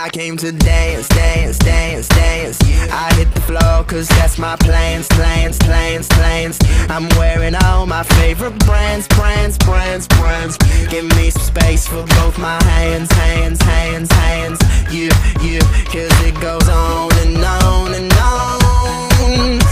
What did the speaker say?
I came to dance, dance, dance, dance. I hit the floor cause that's my plans, plans, plans, plans. I'm wearing all my favorite brands, brands, brands, brands. Give me some space for both my hands, hands, hands, hands. You, cause it goes on and on and on.